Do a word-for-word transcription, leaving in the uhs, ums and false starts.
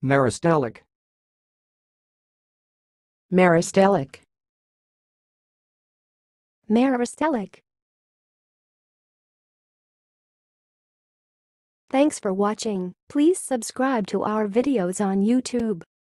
meristelic, meristelic, meristelic. Thanks for watching. Please subscribe to our videos on YouTube.